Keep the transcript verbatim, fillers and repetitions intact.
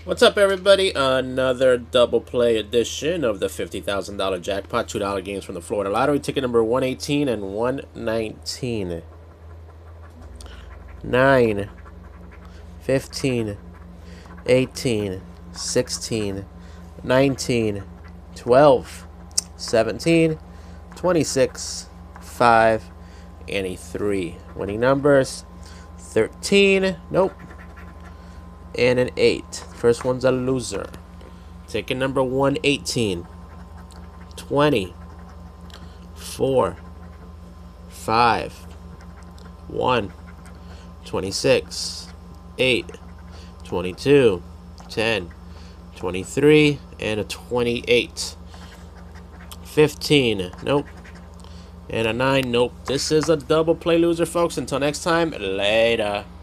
What's up, everybody? Another double play edition of the fifty thousand dollar jackpot. two dollar games from the Florida Lottery. Ticket number one eighteen and one nineteen. nine, fifteen, eighteen, sixteen, nineteen, twelve, seventeen, twenty-six, five, and a three. Winning numbers thirteen. Nope. And an eight. First one's a loser. Ticket number one eighteen. twenty. four. five. one. twenty-six. eight. twenty-two. ten. twenty-three. And a twenty-eight. fifteen. Nope. And a nine. Nope. This is a double play loser, folks. Until next time, later.